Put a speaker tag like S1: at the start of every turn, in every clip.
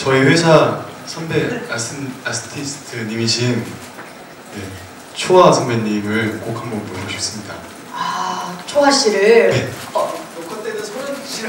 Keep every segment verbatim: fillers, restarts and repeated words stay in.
S1: 저희 회사 선배 아스틴, 아스티스트님이신 네, 초아 선배님을 꼭 한번 보고 싶습니다.
S2: 아, 초아 씨를.
S1: 네.
S2: 어.
S3: 녹화 때는 서현 씨랑.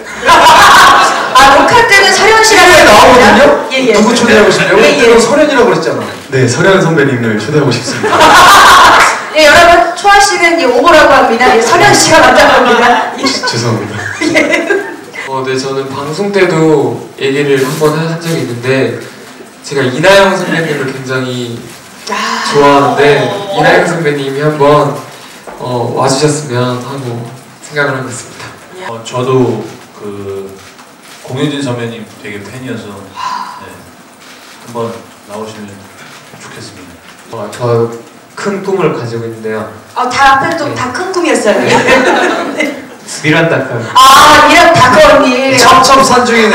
S2: 아, 녹화 때는 서현 씨랑
S3: 나오거든요?
S2: 예, 예.
S3: 누구 초대하고 싶냐고?
S2: 예, 예.
S3: 그럼 설현이라고 그랬잖아.
S1: 네, 설현 선배님을 초대하고 싶습니다.
S2: 예, 여러분, 초아 씨는 예, 오보라고 합니다. 예, 설현 씨가 맞다고 합니다. 예.
S1: 죄송합니다.
S2: 예.
S4: 어, 네, 저는 방송 때도 얘기를 한번 한 적이 있는데 제가 이나영 선배님을 굉장히
S2: 아,
S4: 좋아하는데 이나영 선배님이 한번 어, 와주셨으면 하고 생각을 하고 있습니다.
S5: 어, 저도 그 공효진 선배님 되게 팬이어서 네, 한번 나오시면 좋겠습니다.
S4: 어, 저 큰 꿈을 가지고 있는데요.
S2: 아, 다 앞에는 좀 다 큰 꿈이었어요. 네.
S4: 미란다카.
S2: 아, 미란 다커 언니.
S3: 첩첩산중이네.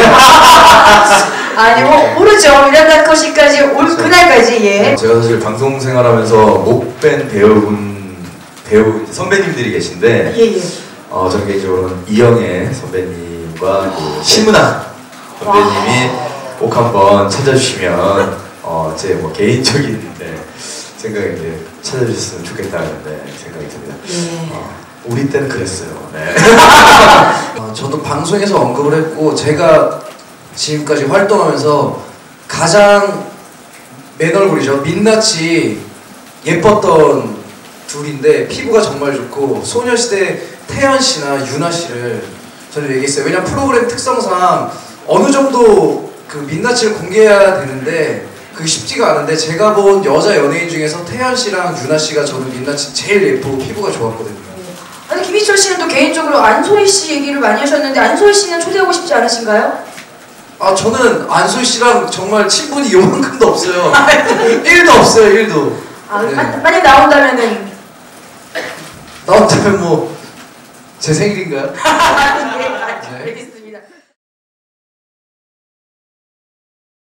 S2: 아니, 뭐, 모르죠. 미란 다커 씨까지 올 그날까지, 예.
S6: 제가 사실 방송 생활하면서 못 뵌 배우분, 배우 선배님들이 계신데,
S2: 예, 예.
S6: 어, 저는 개인적으로는 이영애 선배님과 그 심은하 선배님이 꼭 한번 찾아주시면, 어, 제 뭐 개인적인 네, 생각에 이제 찾아주셨으면 좋겠다는 네, 생각이 듭니다.
S2: 예.
S6: 어, 우리 때는 그랬어요. 네.
S3: 어, 저도 방송에서 언급을 했고 제가 지금까지 활동하면서 가장 맨 얼굴이죠. 민낯이 예뻤던 둘인데 피부가 정말 좋고 소녀시대 태연 씨나 유나 씨를 저는 얘기했어요. 왜냐면 프로그램 특성상 어느 정도 그 민낯을 공개해야 되는데 그게 쉽지가 않은데 제가 본 여자 연예인 중에서 태연 씨랑 유나 씨가 저는 민낯이 제일 예쁘고 피부가 좋았거든요.
S2: 아니, 김희철 씨는 또 개인적으로 안소희 씨 얘기를 많이 하셨는데 안소희 씨는 초대하고 싶지 않으신가요?
S3: 아 저는 안소희 씨랑 정말 친분이 요만큼도 없어요. 일도 없어요, 일도.
S2: 아,
S3: 네.
S2: 마, 만약 나온다면은
S3: 나한테는 뭐 제 생일인가요?
S2: 예.